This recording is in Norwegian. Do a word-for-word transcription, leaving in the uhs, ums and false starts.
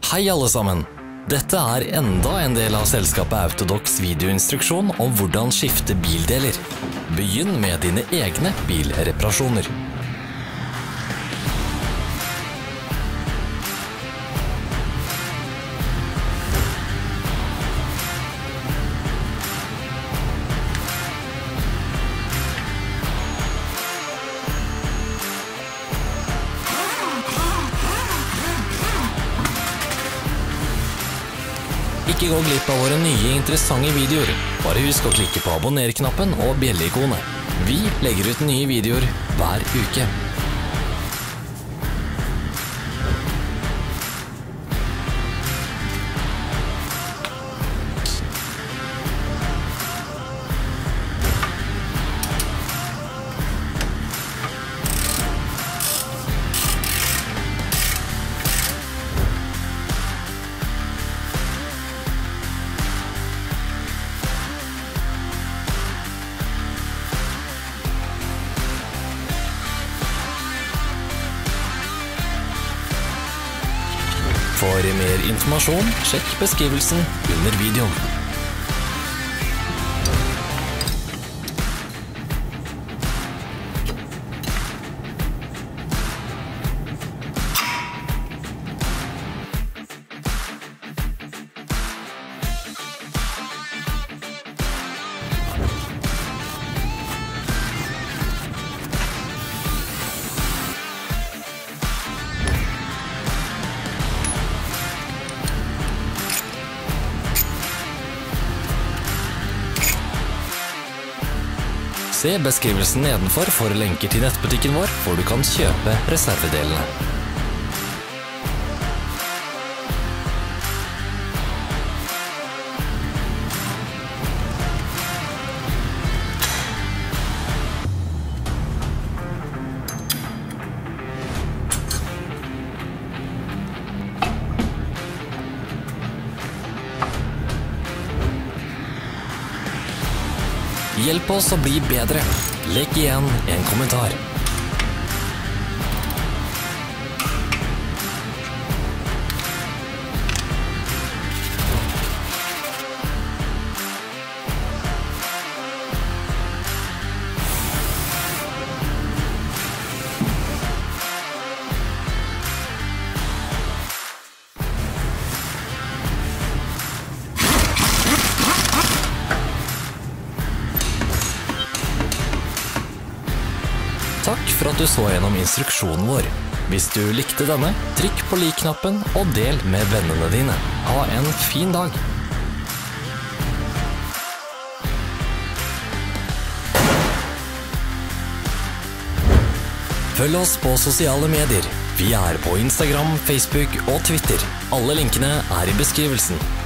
Hei alle sammen! Dette er enda en del av selskapet Autodox videoinstruksjon om hvordan skifte bildeler. Begynn med dine egne bilreparasjoner. Ikke gå glipp av våre nye interessante videoer. Bare husk å klikke på abonner-knappen og bjelle-ikonet. Vi legger ut nye videoer hver uke. For mer informasjon, sjekk beskrivelsen under videoen. Se beskrivelsen nedenfor for lenker til nettbutikken vår, hvor du kan kjøpe reservedelene. Hjelp oss å bli bedre. Legg igjen en kommentar. Takk for at du så gjennom instruksjonen vår. Hvis du likte denne, trykk på lik-knappen og del med vennene dine. Ha en fin dag! Følg oss på sosiale medier. Vi er på Instagram, Facebook og Twitter. Alle linkene er i beskrivelsen.